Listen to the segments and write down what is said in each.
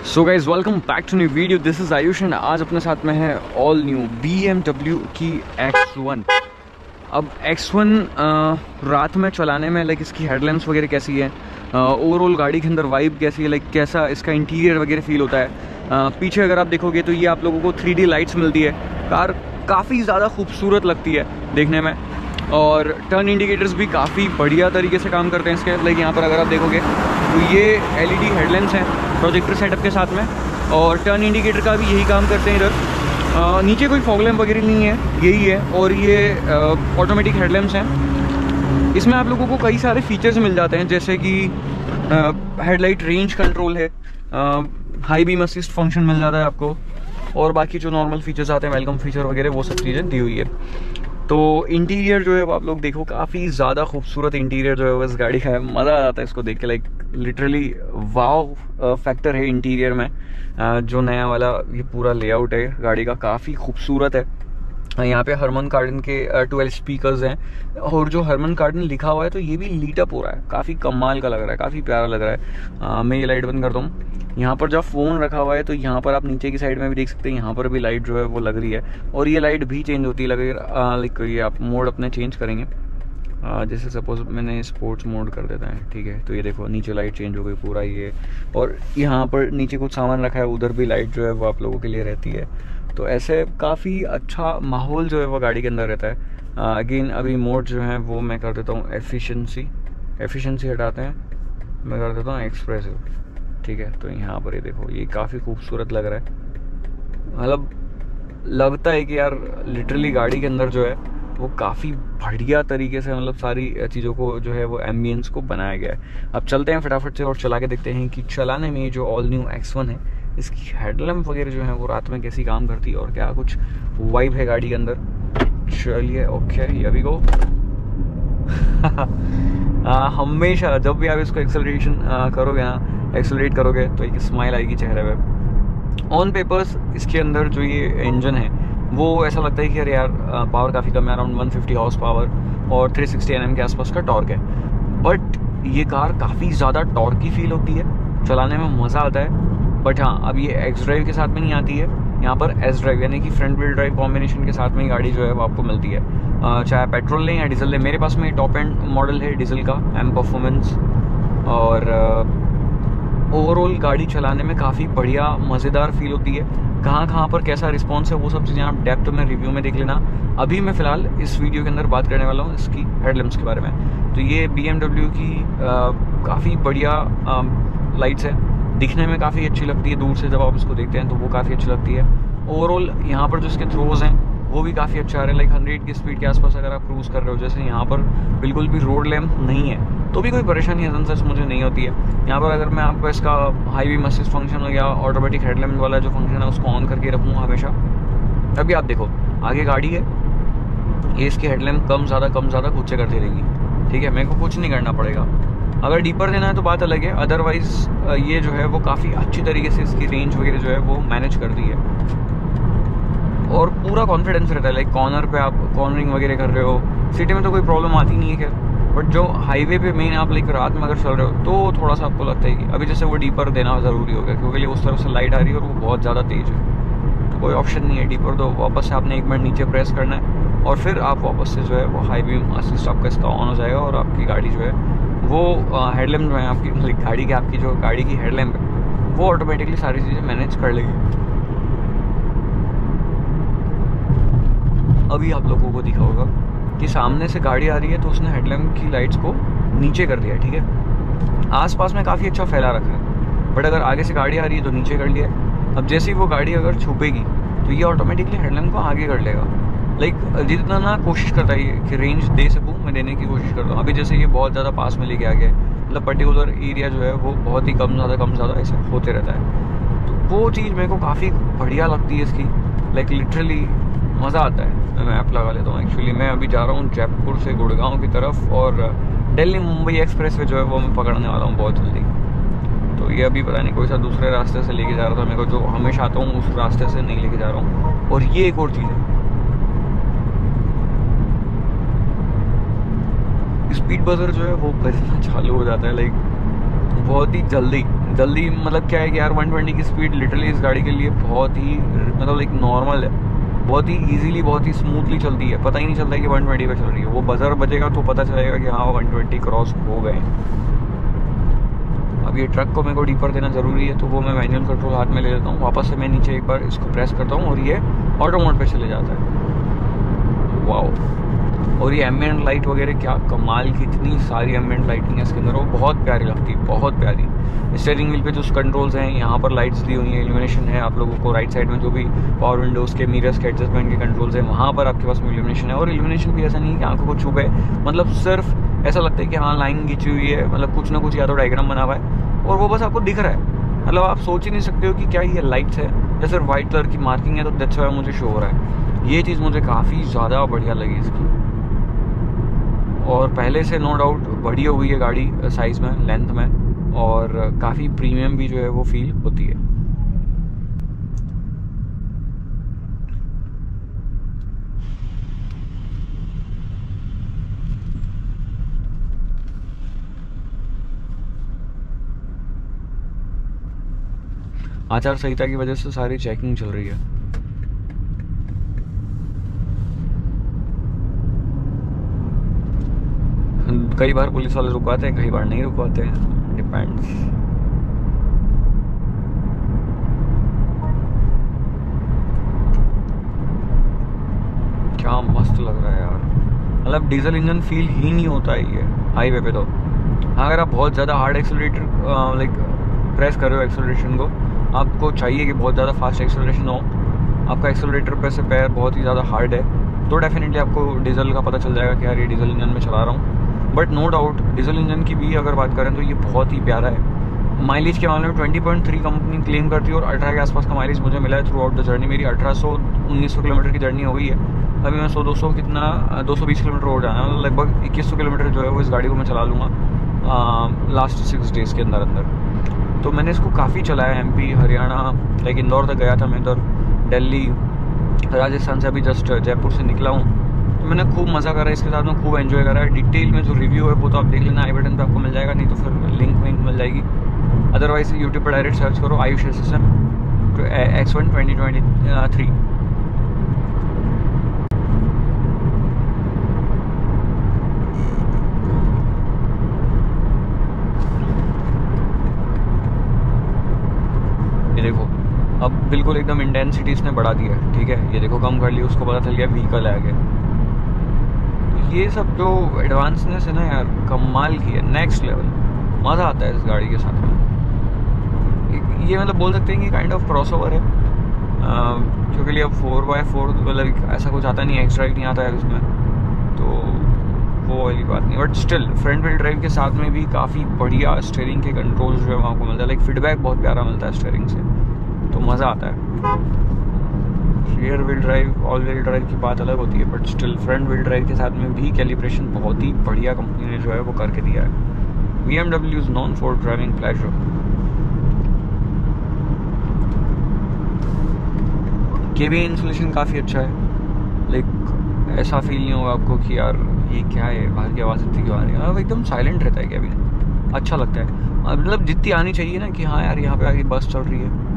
So guys welcome back to new video. This is Ayush and आज अपने साथ में है ऑल न्यू BMW की X1। अब X1 रात में चलाने में लाइक इसकी हेडलैम्प्स वगैरह कैसी है, ओवरऑल गाड़ी के अंदर वाइब कैसी है, लाइक कैसा इसका इंटीरियर वगैरह फील होता है। पीछे अगर आप देखोगे तो ये आप लोगों को 3D लाइट्स मिलती है। कार काफ़ी ज़्यादा खूबसूरत लगती है देखने में और टर्न इंडिकेटर्स भी काफ़ी बढ़िया तरीके से काम करते हैं इसके। लाइक यहाँ पर अगर आप देखोगे तो ये LED हेडलैम्प्स हैं प्रोजेक्टर सेटअप के साथ में और टर्न इंडिकेटर का भी यही काम करते हैं इधर। नीचे कोई फॉग लैम्प वगैरह नहीं है, यही है। और ये ऑटोमेटिक हेडलैम्प्स हैं। इसमें आप लोगों को कई सारे फीचर्स मिल जाते हैं जैसे कि हेडलाइट रेंज कंट्रोल है, हाई बीम असिस्ट फंक्शन मिल जाता है आपको और बाकी जो नॉर्मल फीचर्स आते हैं वेलकम फीचर वगैरह वो सब चीज़ें दी हुई है। तो इंटीरियर जो है वो आप लोग देखो काफ़ी ज़्यादा खूबसूरत इंटीरियर जो है वो इस गाड़ी का है। मज़ा आ जाता है इसको देख के, लाइक लिटरली वाव फैक्टर है इंटीरियर में। जो नया वाला ये पूरा लेआउट है गाड़ी का काफ़ी खूबसूरत है। यहाँ पे हरमन कार्डन के 12 स्पीकर्स हैं और जो हरमन कार्डन लिखा हुआ है तो ये भी लीट अप हो रहा है, काफ़ी कमाल का लग रहा है, काफ़ी प्यारा लग रहा है। मैं ये लाइट बंद करता हूँ। यहाँ पर जब फ़ोन रखा हुआ है तो यहाँ पर आप नीचे की साइड में भी देख सकते हैं, यहाँ पर भी लाइट जो है वो लग रही है और ये लाइट भी चेंज होती है लाइक ये आप मोड अपने चेंज करेंगे। जैसे सपोज मैंने स्पोर्ट्स मोड कर देता है, ठीक है, तो ये देखो नीचे लाइट चेंज हो गई पूरा ये। और यहाँ पर नीचे कुछ सामान रखा है उधर भी लाइट जो है वो आप लोगों के लिए रहती है। तो ऐसे काफ़ी अच्छा माहौल जो है वो गाड़ी के अंदर रहता है। अगेन अभी मोड जो है वो मैं कर देता हूँ एफिशिएंसी हटाते हैं, मैं कर देता हूँ एक्सप्रेसिव, ठीक है। तो यहाँ पर ये देखो ये काफ़ी खूबसूरत लग रहा है। मतलब लगता है कि यार लिटरली गाड़ी के अंदर जो है वो काफ़ी बढ़िया तरीके से मतलब सारी चीज़ों को जो है वो एम्बियंस को बनाया गया है। अब चलते हैं फटाफट से और चला के देखते हैं कि चलाने में जो ऑल न्यू X1 है इसकी हेडलैम्प वगैरह जो है वो रात में कैसी काम करती है और क्या कुछ वाइब है गाड़ी के अंदर। चलिए ओके हियर वी गो। हमेशा जब भी आप इसको एक्सेलरेट करोगे तो एक स्माइल आएगी चेहरे पे। ऑन पेपर्स इसके अंदर जो ये इंजन है वो ऐसा लगता है कि अरे यार पावर काफ़ी कम है, अराउंड 150 हॉर्स पावर और 360 Nm के आसपास का टॉर्क है। बट ये कार काफ़ी ज़्यादा टॉर्क की फील होती है, चलाने में मज़ा आता है। बट हाँ, अब ये एक्स ड्राइव के साथ में नहीं आती है, यहाँ पर एस ड्राइव यानी कि फ्रंट व्हील ड्राइव कॉम्बिनेशन के साथ में ही गाड़ी जो है वो आपको मिलती है। चाहे पेट्रोल लें या डीजल लें। मेरे पास में टॉप एंड मॉडल है डीजल का एम परफॉर्मेंस और ओवरऑल गाड़ी चलाने में काफ़ी बढ़िया मज़ेदार फील होती है। कहाँ पर कैसा रिस्पॉन्स है वो सब चीज़ें आप डेप्थ में रिव्यू में देख लेना। अभी मैं फ़िलहाल इस वीडियो के अंदर बात करने वाला हूँ इसकी हेडलैम्प्स के बारे में। तो ये BMW की काफ़ी बढ़िया लाइट्स है, दिखने में काफ़ी अच्छी लगती है, दूर से जब आप इसको देखते हैं तो वो काफ़ी अच्छी लगती है। ओवरऑल यहाँ पर जो इसके थ्रोज हैं वो भी काफ़ी अच्छा आ रहे हैं, लाइक 100 की स्पीड के आसपास अगर आप क्रूज़ कर रहे हो। जैसे यहाँ पर बिल्कुल भी रोड लैम्प नहीं है तो भी कोई परेशानी एजेंस मुझे नहीं होती है। यहाँ पर अगर मैं आपको इसका हाई बीम असिस्ट फंक्शन हो या ऑटोमेटिक हेडलैम्प वाला जो फंक्शन है उसको ऑन करके रखूँगा हमेशा। अभी आप देखो आगे गाड़ी है, ये इसकी हेडलैम्प कम ज़्यादा खुद से करती रहेगी, ठीक है, मेरे को कुछ नहीं करना पड़ेगा। अगर डीपर देना है तो बात अलग है, अदरवाइज़ ये जो है वो काफ़ी अच्छी तरीके से इसकी रेंज वगैरह जो है वो मैनेज कर दी है और पूरा कॉन्फिडेंस रहता है। लाइक कॉर्नर पे आप कॉर्नरिंग वगैरह कर रहे हो, सिटी में तो कोई प्रॉब्लम आती नहीं है खैर, बट जो हाईवे पे मेन आप लाइक रात में अगर चल रहे हो तो थोड़ा सा आपको लगता है कि अभी जैसे वो डीपर देना ज़रूरी हो गया क्योंकि उस तरफ से लाइट आ रही है और वो बहुत ज़्यादा तेज़ है, तो कोई ऑप्शन नहीं है डीपर दो। वापस से आपने 1 मिनट नीचे प्रेस करना है और फिर आप वापस से जो है वो हाई बीम असिस्ट आपका इसका ऑन हो जाएगा और आपकी गाड़ी जो है वो हेडलैम्प जो है आपकी मतलब गाड़ी की हेडलैम्प है वो ऑटोमेटिकली सारी चीज़ें मैनेज कर लेगी। अभी आप लोगों को दिखा होगा कि सामने से गाड़ी आ रही है तो उसने हेडलैम्प की लाइट्स को नीचे कर दिया, ठीक है। आसपास में काफ़ी अच्छा फैला रखा है, बट अगर आगे से गाड़ी आ रही है तो नीचे कर लिया है। अब जैसे ही वो गाड़ी अगर छुपेगी तो ये ऑटोमेटिकली हेडलैम्प को आगे कर लेगा। लाइक जितना ना कोशिश करता है कि रेंज दे सकूँ मैं देने की कोशिश करता हूँ। अभी जैसे ये बहुत ज़्यादा पास में लेके आ गया है, मतलब पर्टिकुलर एरिया जो है वो बहुत ही कम ज़्यादा ऐसे होते रहता है, तो वो चीज़ मेरे को काफ़ी बढ़िया लगती है इसकी। लाइक लिटरली मज़ा आता है। मैं मैप लगा लेता हूँ। एक्चुअली मैं अभी जा रहा हूँ जयपुर से गुड़गांव की तरफ और दिल्ली मुंबई एक्सप्रेस वे जो है वो मैं पकड़ने वाला हूँ बहुत जल्दी। तो ये अभी पता नहीं कोई सा दूसरे रास्ते से लेके जा रहा था मेरे को, जो हमेशा आता हूँ उस रास्ते से नहीं लेके जा रहा हूँ। और ये एक और चीज़ है, स्पीड बजर जो है वो बजना चालू हो जाता है लाइक बहुत ही जल्दी। जल्दी मतलब क्या है कि यार 120 की स्पीड लिटरली इस गाड़ी के लिए बहुत ही मतलब एक नॉर्मल है, बहुत ही इजीली बहुत ही स्मूथली चलती है, पता ही नहीं चलता है कि 120 पे चल रही है। वो बजर बजेगा तो पता चलेगा कि हाँ 120 क्रॉस हो गए। अब ये ट्रक को मेरे को डीपर देना ज़रूरी है, तो वो मैं मैनुअल कंट्रोल हाथ में ले लेता हूँ, वापस से मैं नीचे एक बार इसको प्रेस करता हूँ और ये ऑटो मोड पे चले जाता है। वाओ। और ये एम्बिएंट लाइट वगैरह क्या कमाल की, इतनी सारी एम्बिएंट लाइटिंग है इसके अंदर, वो बहुत प्यारी लगती है, बहुत प्यारी। स्टीयरिंग व्हील पे जो कंट्रोल्स हैं, यहाँ पर लाइट्स दी हुई हैं, इल्यूमिनेशन है आप लोगों को। राइट साइड में जो भी पावर विंडोज़ के मिरर्स के एडजस्टमेंट के कंट्रोल्स हैं, वहाँ पर आपके पास इल्यूमिनेशन है। और इल्यूमिनेशन भी ऐसा नहीं है कि आंखों को छू गए, मतलब सिर्फ ऐसा लगता है कि हाँ लाइन खींची हुई है, मतलब कुछ ना कुछ या तो डायग्राम बना हुआ है और वो बस आपको दिख रहा है। मतलब आप सोच ही नहीं सकते हो कि क्या ये लाइट्स है या सिर्फ वाइट कलर की मार्किंग है, तो दैट्स व्हाई मुझे शो हो रहा है। ये चीज़ मुझे काफ़ी ज़्यादा बढ़िया लगी इसकी। और पहले से नो डाउट बड़ी हो गई है गाड़ी साइज़ में, लेंथ में, और काफ़ी प्रीमियम भी जो है वो फील होती है। आचार संहिता की वजह से सारी चेकिंग चल रही है। कई बार पुलिस वाले रुकवाते हैं, कई बार नहीं रुकवाते हैं, डिपेंड्स। क्या मस्त लग रहा है यार, मतलब डीजल इंजन फील ही नहीं होता है ये हाईवे पे। तो अगर आप बहुत ज़्यादा हार्ड एक्सेलरेटर लाइक प्रेस कर रहे हो एक्सेलरेशन को, आपको चाहिए कि बहुत ज़्यादा फास्ट एक्सेलरेशन हो, आपका एक्सेलरेटर पे से पैर बहुत ही ज़्यादा हार्ड है, तो डेफिनेटली आपको डीजल का पता चल जाएगा कि यार ये डीजल इंजन में चला रहा हूँ। But no doubt diesel engine की भी अगर बात करें तो ये बहुत ही प्यारा है। माइलेज के मामले में 20.3 कंपनी क्लेम करती है और 18 के आसपास का माइलेज मुझे मिला है थ्रू आउट द जर्नी। मेरी 1800-1900 किलोमीटर की जर्नी हो गई है। अभी मैं 100-200 कितना 220 किलोमीटर हो जाना है, लगभग 2100 किलोमीटर जो है वो इस गाड़ी को मैं चला लूँगा लास्ट 6 डेज़ के अंदर अंदर। तो मैंने इसको काफ़ी चलाया, MP, हरियाणा, लाइक इंदौर तक गया था मैं, इधर दिल्ली, राजस्थान से अभी जस्ट जयपुर से निकला हूँ। तो मैंने खूब मज़ा करा इसके साथ में, खूब एंजॉय करा है। डिटेल में जो रिव्यू है वो तो आप देख लेना, आई बटन पे आपको मिल जाएगा, नहीं तो फिर लिंक मिल जाएगी। अदरवाइज यूट्यूब पर डायरेक्ट सर्च करो आयुष SSM X1 2023। ये देखो अब बिल्कुल एकदम इंटेंसिटी इसने बढ़ा दिया है, ठीक है। ये देखो कम कर लिया, उसको पता चल गया व्हीकल है आगे। ये सब जो एडवांसनेस है ना यार, कमाल की है, नेक्स्ट लेवल। मज़ा आता है इस गाड़ी के साथ में। ये मतलब बोल सकते हैं कि काइंड ऑफ क्रॉसओवर है, क्योंकि लिए अब 4x4 मतलब ऐसा कुछ आता नहीं, एक्स्ट्रा नहीं आता है इसमें, तो वो वाली बात नहीं। But still front wheel drive के साथ में भी काफ़ी बढ़िया स्टीयरिंग के कंट्रोल्स जो है वहाँ को मिलता है, लाइक फीडबैक बहुत प्यारा मिलता है स्टीयरिंग से, तो मज़ा आता है। Rear wheel drive, all wheel drive की बात अलग होती है, but still front wheel drive के साथ में भी कैलिब्रेशन बहुत ही बढ़िया कंपनी ने जो है वो करके दिया है। BMW is known for driving pleasure. Cabin insulation काफ़ी अच्छा है, लाइक ऐसा फील नहीं होगा आपको कि यार ये क्या है, बाहर की आवाज़ इतनी क्यों आ रही है। अब एकदम साइलेंट रहता है केबिन, अच्छा लगता है, मतलब जितनी आनी चाहिए ना कि हाँ यार यहाँ पे आगे बस चल रही है।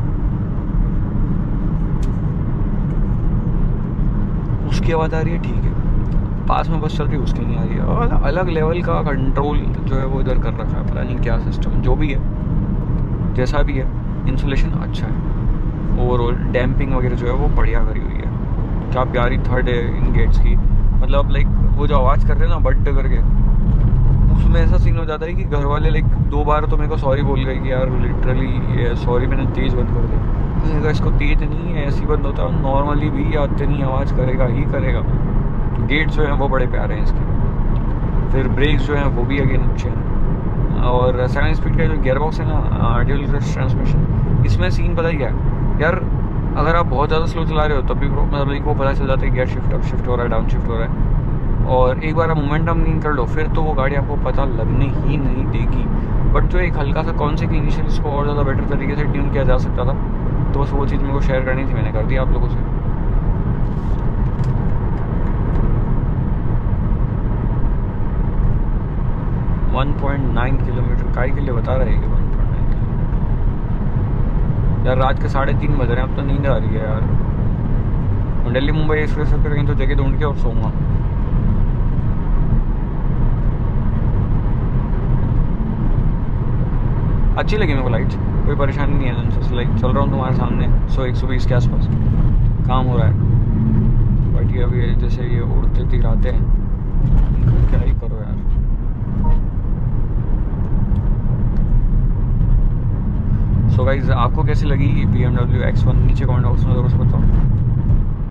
उसकी आवाज़ आ रही है, ठीक है, पास में बस चल रही है उसकी नहीं आ रही है। और अलग लेवल का कंट्रोल जो है वो इधर कर रखा है, पता नहीं क्या सिस्टम, जो भी है जैसा भी है, इंसुलेशन अच्छा है। ओवरऑल डैम्पिंग वगैरह जो है वो बढ़िया करी हुई है। क्या प्यारी थर्ड है इन गेट्स की, मतलब लाइक वो जो आवाज़ कर रहे हैं ना बट करके, उसमें ऐसा सीन हो जाता है कि घर वाले लाइक 2 बार तो मेरे को सॉरी बोल गए कि यार लिटरली ये सॉरी मैंने तेज़ बंद कर दी। इसको तेज नहीं है, ऐसी बंद होता है, नॉर्मली भी इतनी आवाज़ करेगा ही करेगा। तो गेट्स जो हैं वो बड़े प्यारे हैं इसके, फिर ब्रेक्स जो हैं वो भी अगेन अच्छे हैं। और 7 स्पीड का जो गियर बॉक्स है ना, ड्यूल क्लच ट्रांसमिशन, इसमें सीन पता ही क्या है यार, अगर आप बहुत ज़्यादा स्लो चला रहे हो तब भी मतलब वो पता चल जाता है गियर शिफ्ट अप शिफ्ट हो रहा है, डाउन शिफ्ट हो रहा है। और एक बार आप मोमेंटम गेन कर लो फिर तो वो गाड़ी आपको पता लगने ही नहीं देगी। बट जो एक हल्का सा कौन से कि इनिशियल इसको और ज़्यादा बेटर तरीके से ट्यून किया जा सकता था, तो बस वो चीज़ मेरे को शेयर करनी थी, मैंने कर दिया आप लोगों से। $1.9 किलोमीटर काय के लिए बता रहे हैं कि 1.9 किलोमीटर। यार रात के 3:30 बज रहे हैं, अब तो नींद आ रही है यार। दिल्ली मुंबई एक्सप्रेस होकर कहीं तो जगह ढूंढ के और सोऊंगा। अच्छी लगी मेरे को लाइट, कोई परेशानी नहीं है। जैसे लाइक चल रहा हूँ तुम्हारे सामने 100-120 के आसपास काम हो रहा है। बट ये अभी जैसे ये उड़ते तिराते हैं, क्या ही करो यार। सो गाइज आपको कैसी लगी BMW X1 नीचे कमेंट बॉक्स में जरूर बताओ।